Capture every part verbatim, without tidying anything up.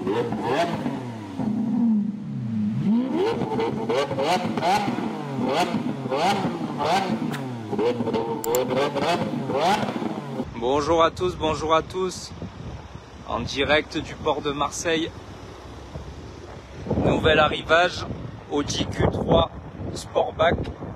Bonjour à tous, bonjour à tous, en direct du port de Marseille, nouvel arrivage, Audi Q trois Sportback.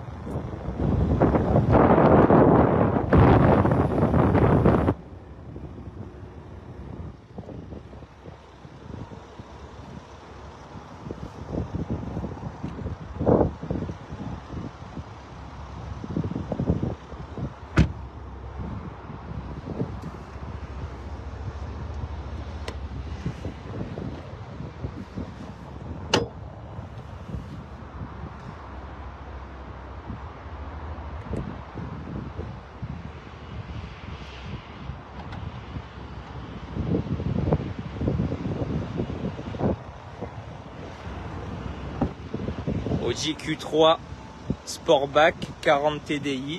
Audi Q trois Sportback quarante T D I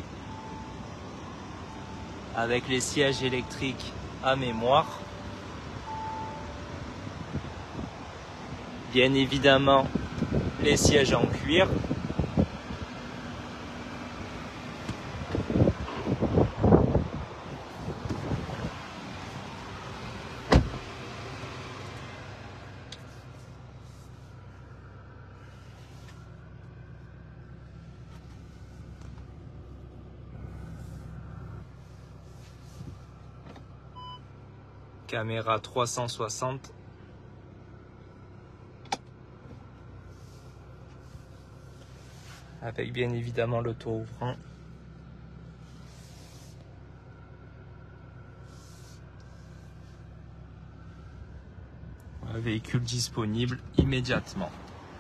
avec les sièges électriques à mémoire. Bien évidemment, les sièges en cuir. Caméra trois cent soixante. Avec bien évidemment l'auto-ouvrant. Un véhicule disponible immédiatement.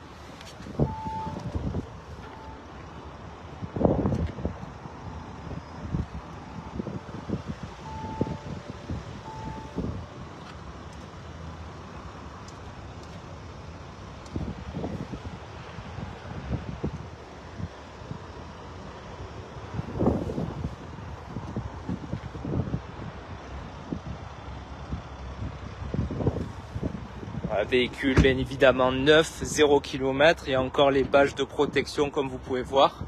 Un véhicule bien évidemment neuf, zéro kilomètre, et encore les badges de protection comme vous pouvez voir.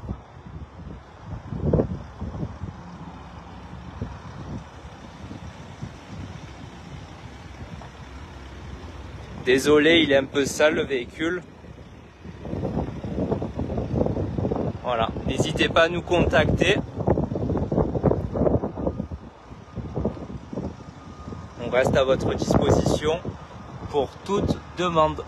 Désolé, il est un peu sale le véhicule. Voilà, n'hésitez pas à nous contacter. On reste à votre disposition pour toute demande.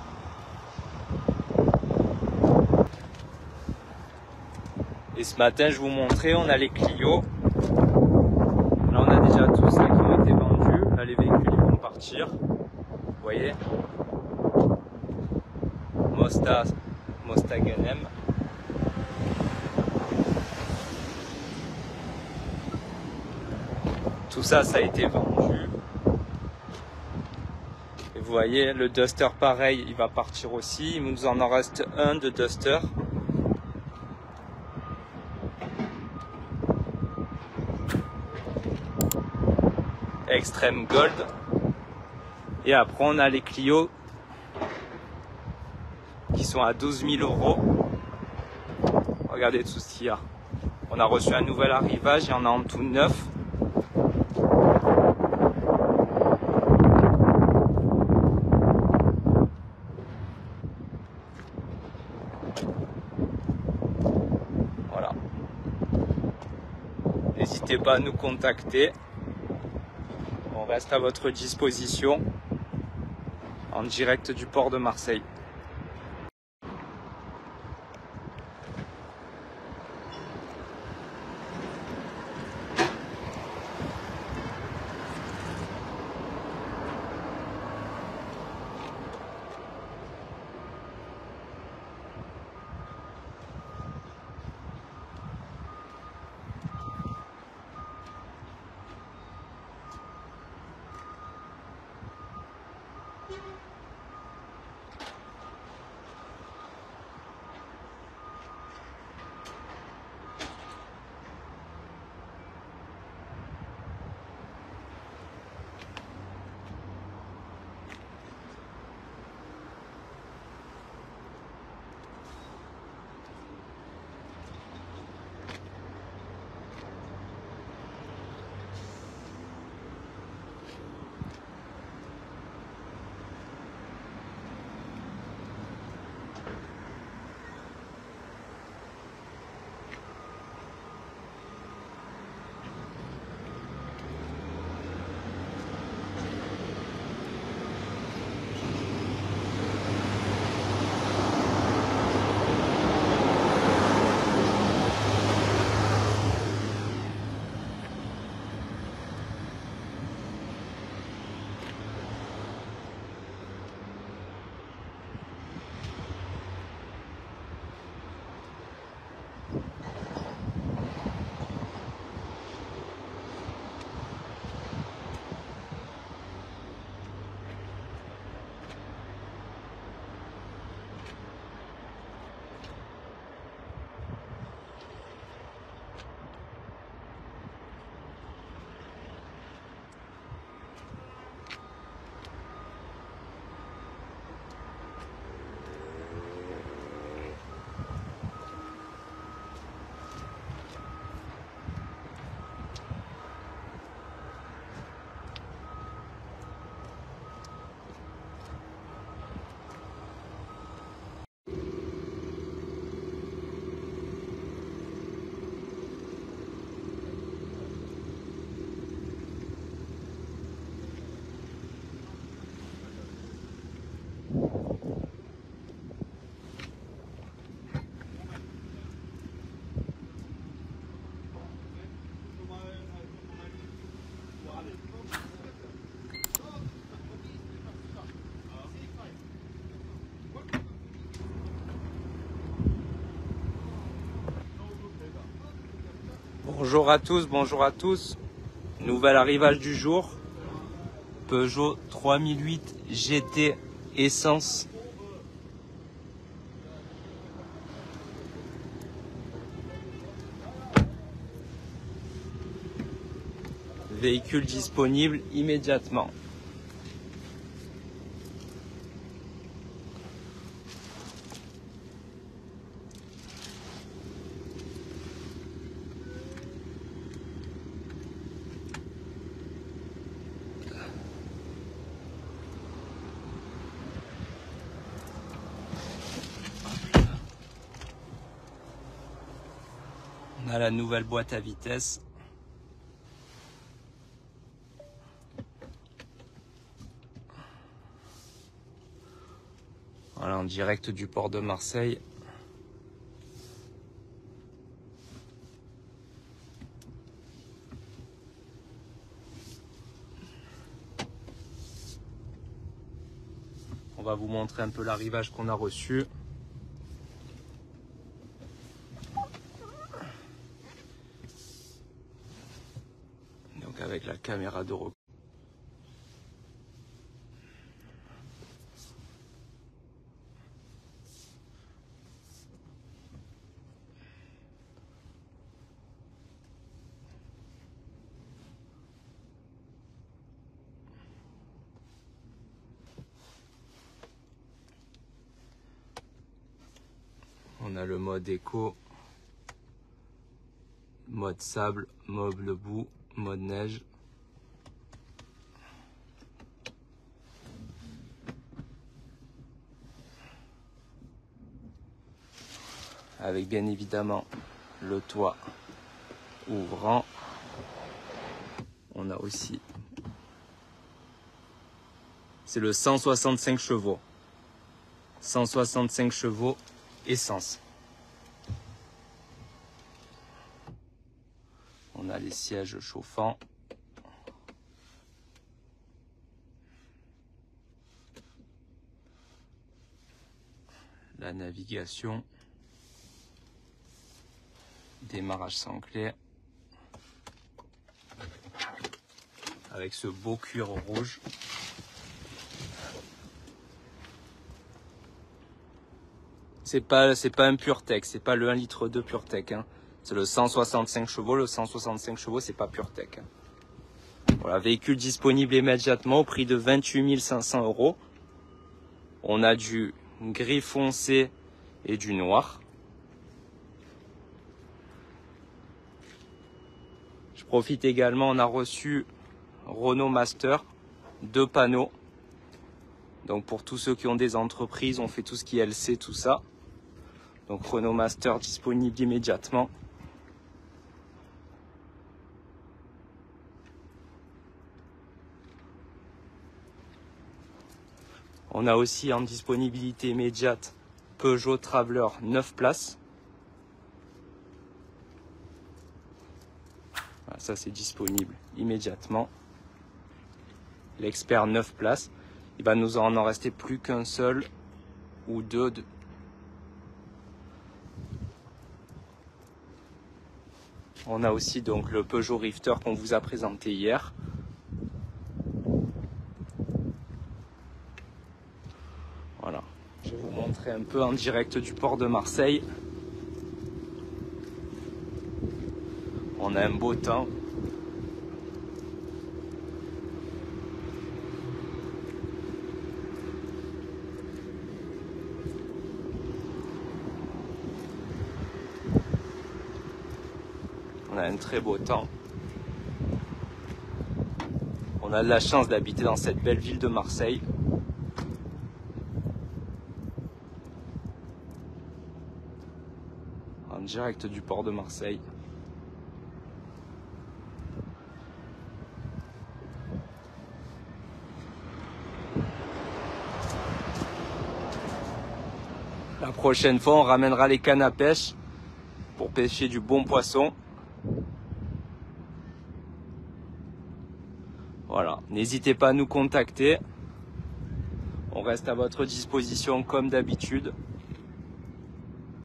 Et ce matin, je vous montrais, on a les Clio. Là, on a déjà tous ceux qui ont été vendus. Là, les véhicules ils vont partir. Vous voyez, Mosta, Mostang M. Tout ça, ça a été vendu. Et vous voyez, le Duster pareil, il va partir aussi. Il nous en reste un de Duster. Extreme Gold. Et après, on a les Clio qui sont à douze mille euros. Regardez tout ce qu'il y a. On a reçu un nouvel arrivage, il y en a en tout neuf. Voilà. N'hésitez pas à nous contacter. On reste à votre disposition en direct du port de Marseille. Bonjour à tous, bonjour à tous. Nouvel arrivage du jour. Peugeot trois mille huit G T essence. Véhicule disponible immédiatement. On a la nouvelle boîte à vitesse. Voilà, en direct du port de Marseille. On va vous montrer un peu l'arrivage qu'on a reçu. Donc avec la caméra de recul. On a le mode éco, mode sable, mode boue, mode neige. Avec bien évidemment le toit ouvrant. On a aussi, c'est le cent soixante-cinq chevaux. cent soixante-cinq chevaux essence. On a les sièges chauffants. La navigation. Démarrage sans clé. Avec ce beau cuir rouge. C'est pas, c'est pas un PureTech, c'est pas le un litre deux PureTech. Hein. C'est le cent soixante-cinq chevaux. Le cent soixante-cinq chevaux, c'est pas PureTech. Hein. Voilà, véhicule disponible immédiatement au prix de vingt-huit mille cinq cents euros. On a du gris foncé et du noir. Je profite également, on a reçu Renault Master, deux panneaux. Donc pour tous ceux qui ont des entreprises, on fait tout ce qui est L C, tout ça. Donc Renault Master disponible immédiatement. On a aussi en disponibilité immédiate Peugeot Traveller neuf places. Voilà, ça c'est disponible immédiatement. L'Expert neuf places. Il va nous en en rester plus qu'un seul ou deux. De... On a aussi donc le Peugeot Rifter qu'on vous a présenté hier. Voilà, je vais vous montrer un peu en direct du port de Marseille. On a un beau temps. On a un très beau temps. On a de la chance d'habiter dans cette belle ville de Marseille. En direct du port de Marseille. La prochaine fois, on ramènera les cannes à pêche pour pêcher du bon poisson. Voilà, n'hésitez pas à nous contacter. On reste à votre disposition comme d'habitude.